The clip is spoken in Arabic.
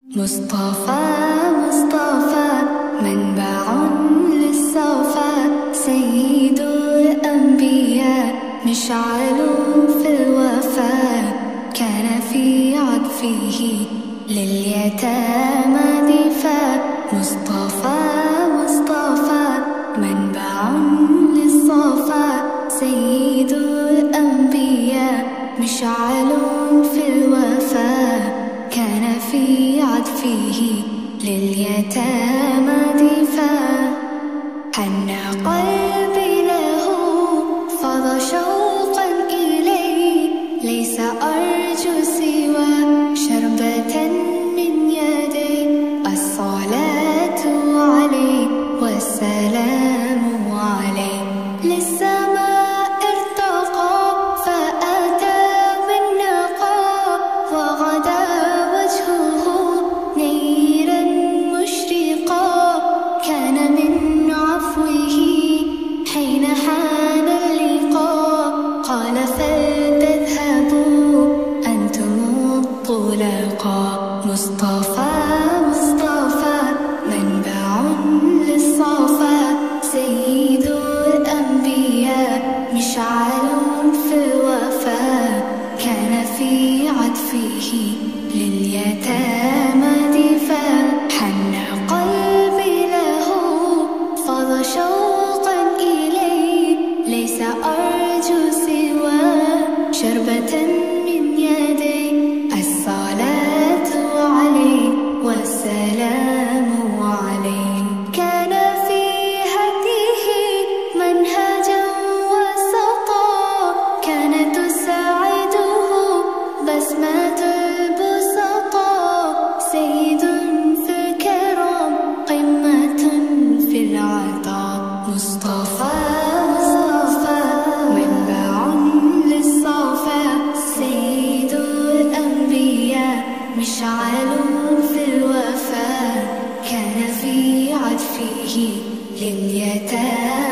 مصطفى مصطفى منبع للصفا، سيد الأنبياء مشعل في الوفاء، كان في عطفه لليتامى دفاع. مصطفى مصطفى منبع للصفا، سيد الأنبياء مشعل في الوفاء، كان في عطفه لليتامى دفاع. حن قلبي له فاض شوقا إليه، ليس أرجو سوى شربة من يديه. الصلاة عليه والسلام عليه، للسماء ارتقى فأتى بالنقى، وغدا وجهه نيرا مشرقا. كان من عفوه حين حان اللقاء، قال فلتذهبوا أنتم الطلقاء. مصطفى مصطفى منبع للصفا، سيد الأنبياء مشعل في الوفاء، كان في عطفه لليتامى دفاع. حن قلبي له فاض شوقا إليه، ليس أرجو سوى شربة من يديه. الصلاة عليه والسلام عليه، كان في هديه منهجا وسطا، كان تساعده بسمة البسطاء. سيد في الكرم قمة في العطاء. مصطفى مصطفى منبع للصفا، سيد الأنبياء مشعل في الوفاء، كان في عطفه لليتامى